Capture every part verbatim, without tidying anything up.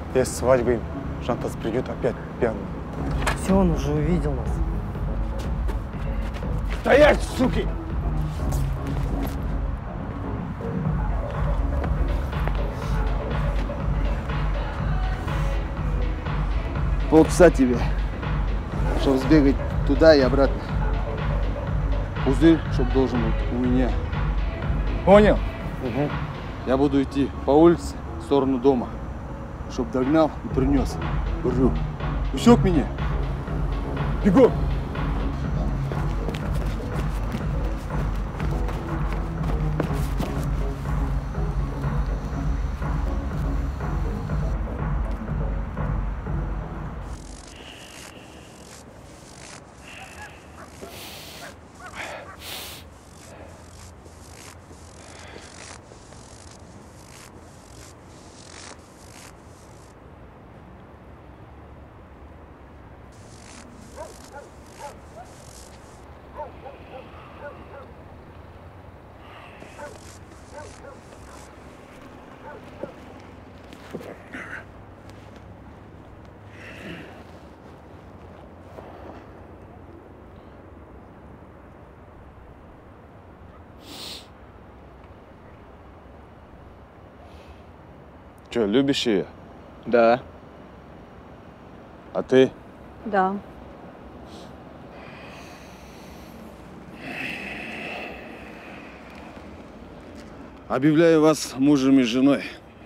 Без свадьбы им Жантас придет опять пьяный. Все, он уже увидел нас. Стоять, суки! Полчаса тебе, чтобы сбегать туда и обратно. Пузырь, чтоб должен быть у меня. Понял? Угу. Я буду идти по улице в сторону дома, чтоб догнал и принес. Говорю, усек меня? Бегом! Че, любишь ее? Да. А ты? Да. Объявляю вас мужем и женой.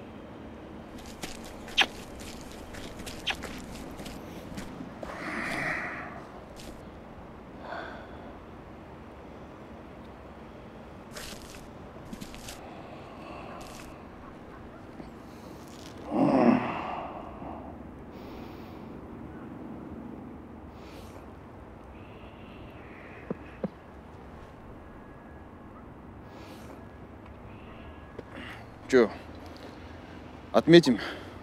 Че, отметим?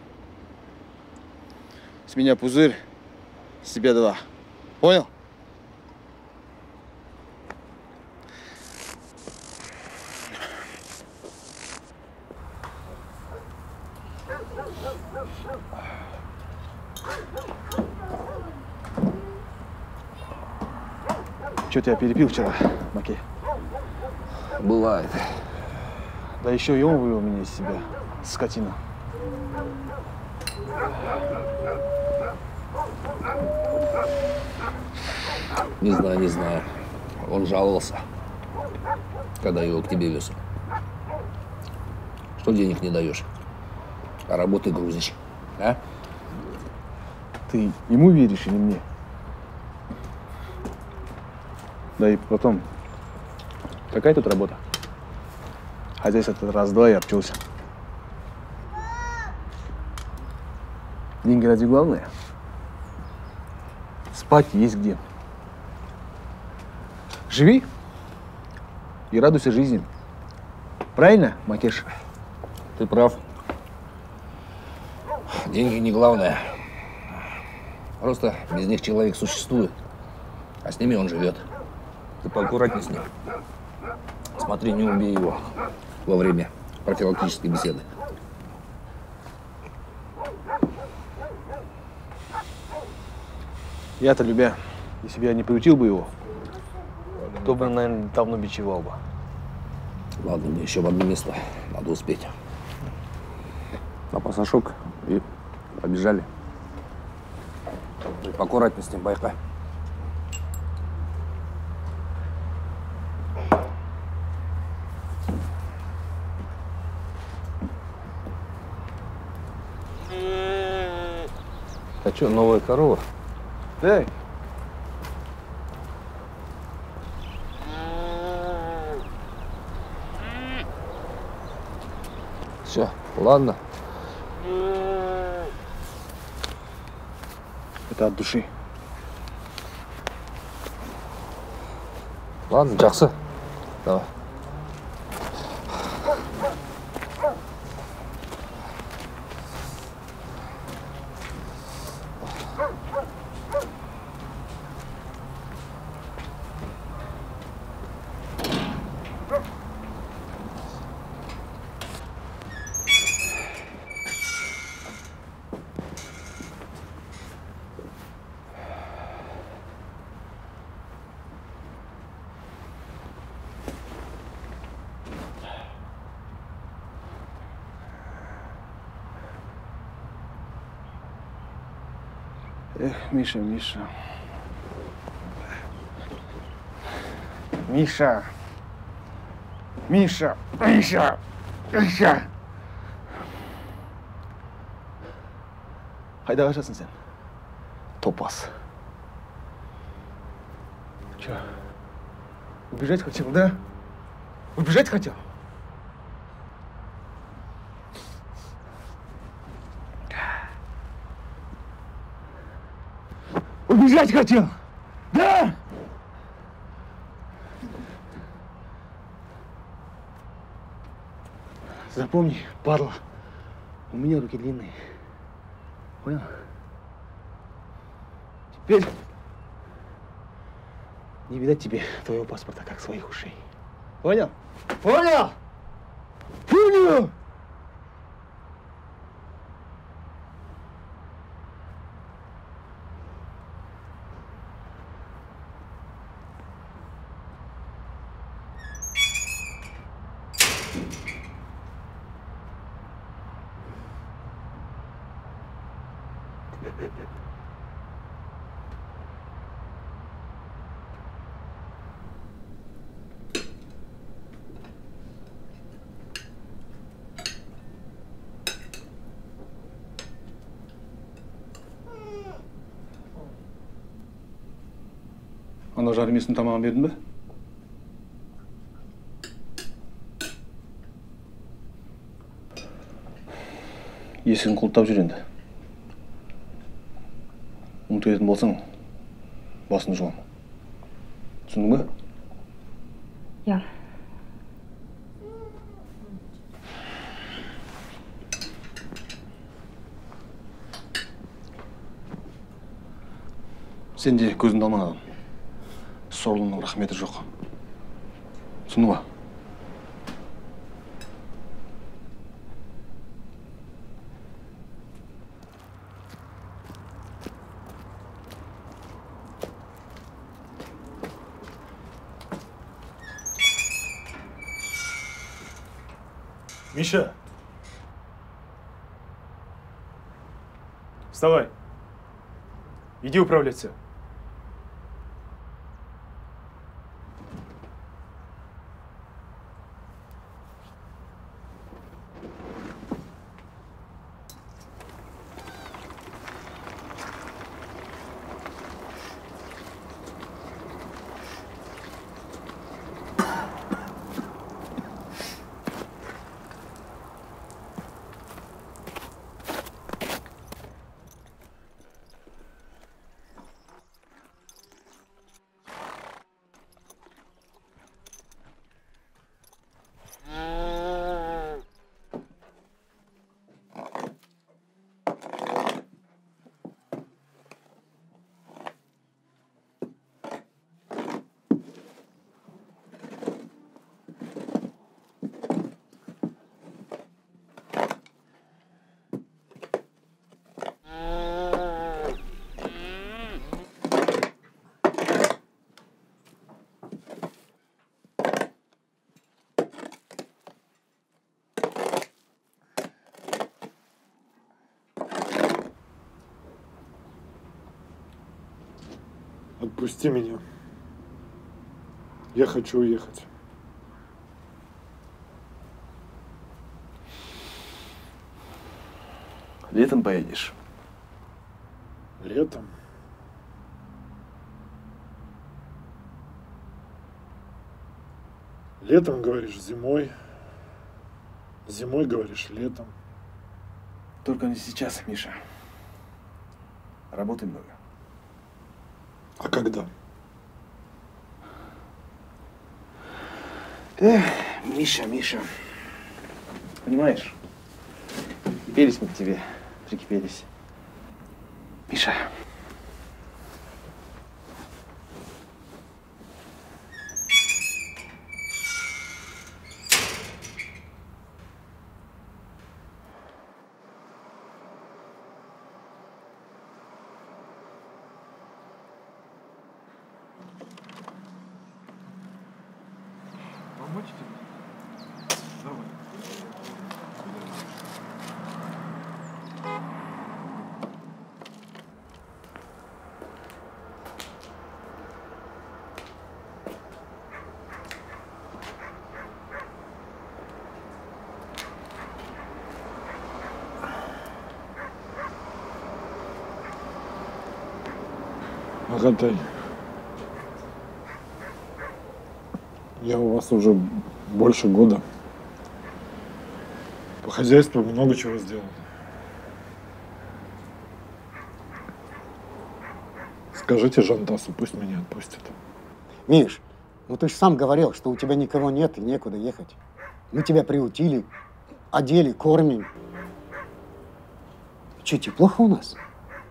С меня пузырь, с тебя два. Понял? Че тебя перепил вчера, Маки? Бывает. Да еще и он вывел меня из себя, скотина. Не знаю, не знаю. Он жаловался, когда его к тебе вез. Что денег не даешь, а работы грузишь, а? Ты ему веришь или мне? Да и потом, какая тут работа? Хозяйство этот раз-два и обчелся. Деньги ради главное. Спать есть где. Живи и радуйся жизни. Правильно, Макеш? Ты прав. Деньги не главное. Просто без них человек существует, а с ними он живет. Ты поаккуратней с ним. Смотри, не убей его во время профилактической беседы. Я-то, любя, если бы я не приутил бы его, то бы, наверное, давно бичевал бы. Ладно, мне еще в одно место надо успеть. На пасашок и побежали. Поаккуратней с ним, байка. А что, новая корова? Да. Все, ладно. Это от души. Ладно, жақсы. Давай. Эх, Миша, Миша. Миша! Миша! Миша! Миша! Қайда қашасың сен? Топас. Че? Убежать хотел, да? Убежать хотел? Убежать хотел! Да! Запомни, падла, у меня руки длинные. Понял? Теперь не видать тебе твоего паспорта, как своих ушей. Понял? Понял? Понял! Ана жарымесін тамағын бердің бе? Есігін құлыптап жүр енді. Ұмытып етін болсаң, басын жуам. Түсіндің бе? Я. Сен де көзіңді алман адам. Сорлының рахметі жоқ. Түсіндің ба? Миша! Вставай! Иди управляться. Отпусти меня. Я хочу уехать. Летом поедешь. Летом? Летом, говоришь, зимой. Зимой, говоришь, летом. Только не сейчас, Миша. Работы много. А когда? Эх, Миша, Миша. Понимаешь? Прикипелись мы к тебе. Прикипелись. Миша. Агатай, я у вас уже больше года. По хозяйству много чего сделал. Скажите Жантасу, пусть меня отпустит. Миш, ну ты же сам говорил, что у тебя никого нет и некуда ехать. Мы тебя приутили, одели, кормим. Че, тебе плохо у нас?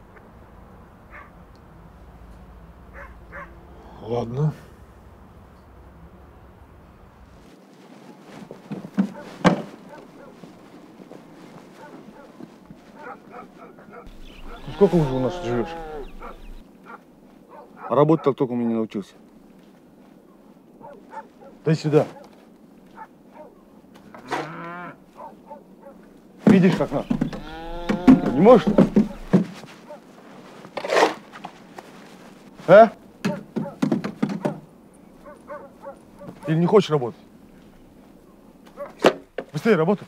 Ладно. Сколько уже у нас живешь? А работать так только у меня не научился. Дай сюда. Видишь, как надо? Не можешь? А? Или не хочешь работать? Быстрее работай.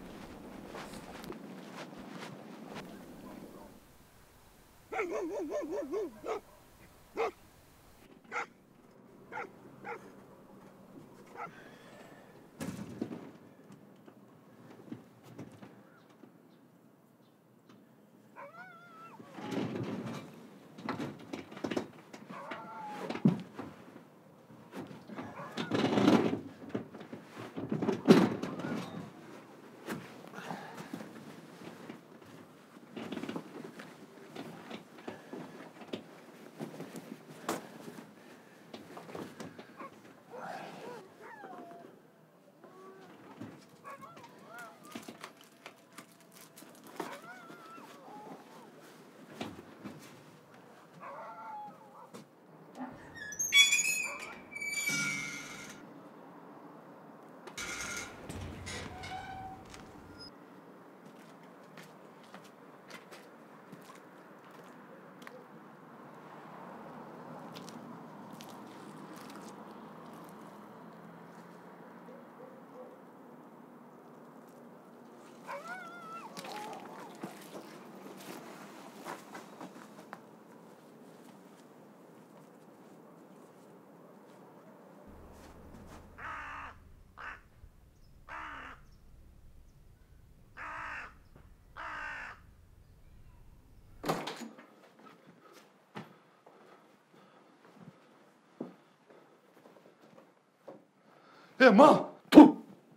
Э, ма! Ту!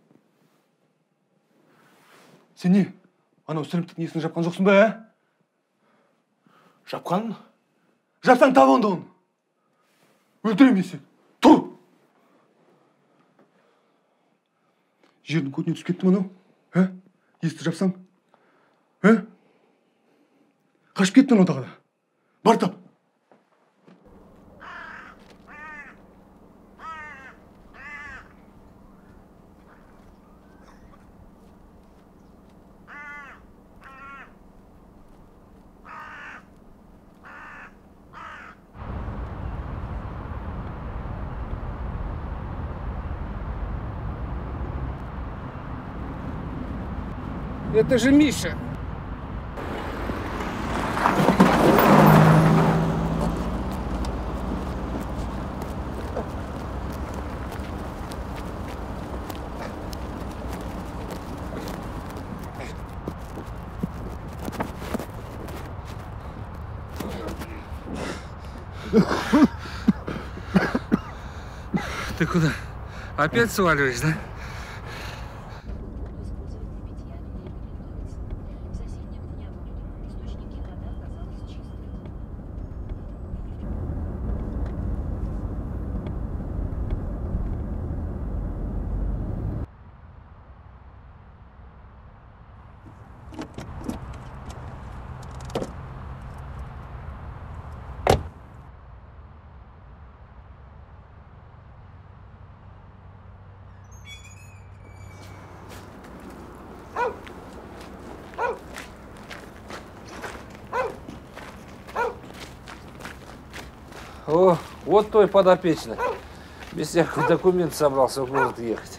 Сен не, анау сілімтік несін жапқан жоқсың ба, ә? Жапқан? Жапсаң табы онда оны. Өлтірем мен сені. Ту! Жердің көтіне түсіп кетті ме анау? Ә? Есті жапсаң? Ә? Қашып кетті анау тағы да. Бар тап. Это же Миша. Ты куда? Опять сваливаешь, да? О, вот твой подопечный. Без всяких документов собрался в город ехать.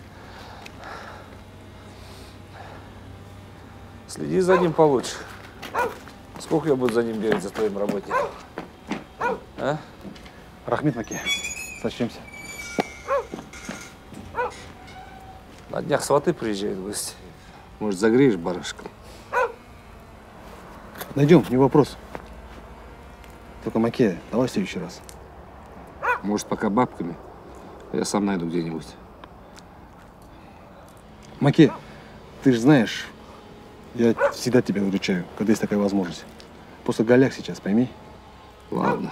Следи за ним получше. Сколько я буду за ним бегать, за твоим работником? А? Рахмет, Маке. Сочтемся. На днях сваты приезжают в гости. Может, загреешь барышкам? Найдем, не вопрос. Только, Маке, давай в следующий раз. Может, пока бабками? Я сам найду где-нибудь. Маке, ты же знаешь, я всегда тебя выручаю, когда есть такая возможность. Просто голяк сейчас, пойми. Ладно.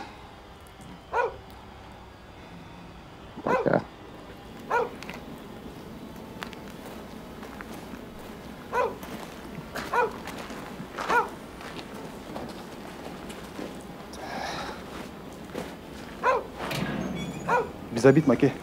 Пока. Без обид, Маке.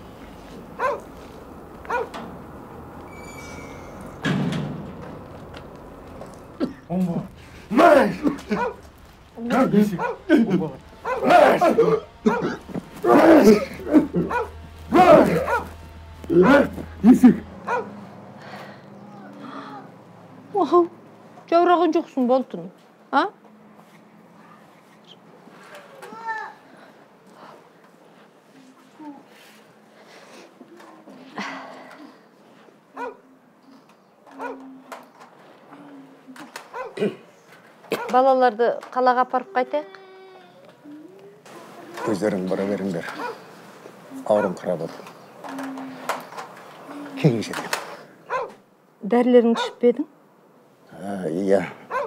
Вау, жаураған жоқсың болтын, а? Балаларды қалаға апарып қайтайық? Өздерің бара беріңдер. Ауырым қырап отыр. Кейін жетеді. Дәрілеріңді ішіп пе едің? Иә.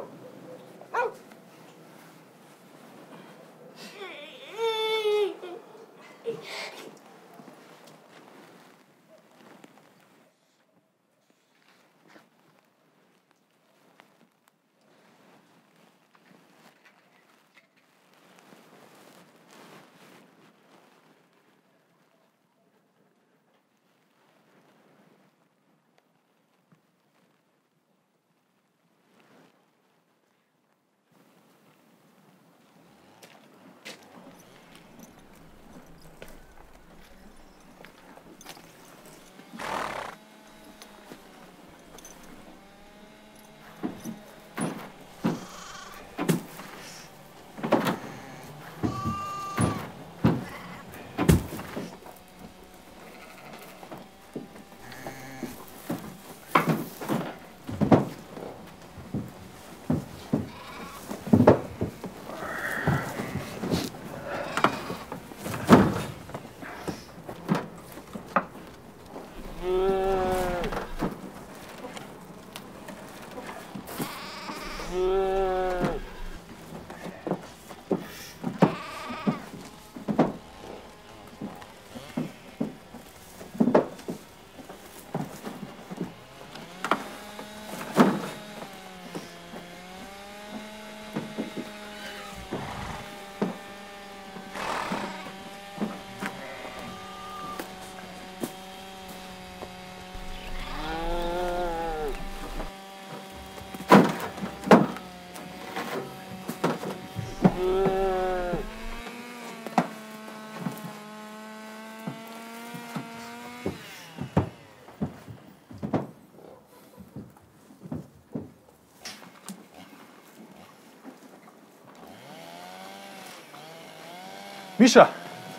Миша!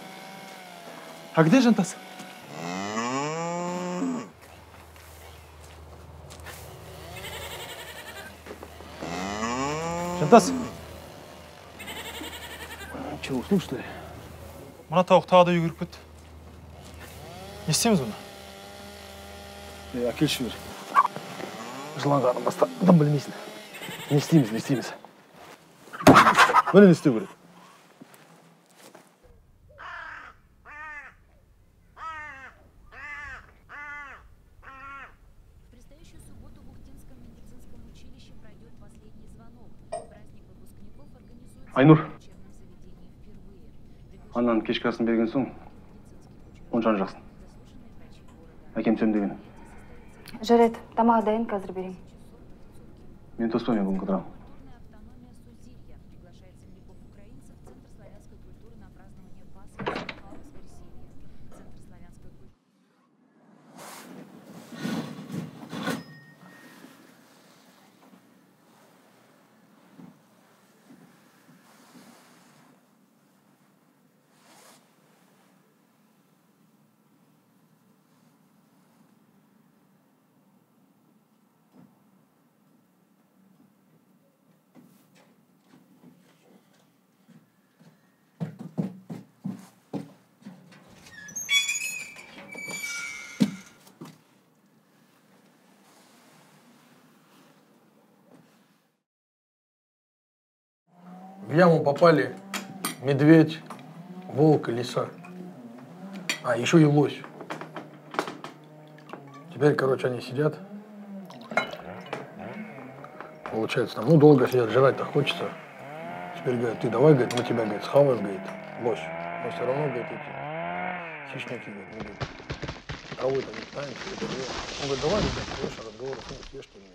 А где Жантас? Жантас! Че, уснул, что ли? Мына тауық тағы да үйге кіріп кетті. Не істейміз бұны? Ей, әкелші бер. Жыланғанын баста адам білмейсің. Не істейміз, не істейміз. Міне не істеу керек. Айнұр, аннан кешкі асын берген соң, оншаны жақсын. Әкем сөнбеген. Жарайды, тамағы дайын, қазір берем. Мен тоспаймен бүгін қыдырам. яму попали медведь, волк и лиса. А, еще и лось. Теперь, короче, они сидят. Получается, там, ну, долго сидят, жрать-то хочется. Теперь, говорят, ты давай, говорит, мы тебя, говорит, схаваем, говорит, лось. Но все равно, говорит, эти хищники, говорит, мы, говорит, травой-то не питаемся. Он говорит, давай, ребят, больше разговоров нет, съешь ты меня.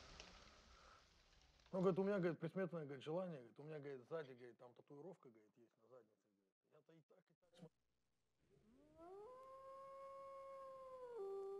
Ну, говорит, у меня, говорит, предсмертное, говорит, желание, говорит, у меня, говорит, сзади, говорит, там татуировка, говорит, есть на заднице. Я-то и так, и так смотрю.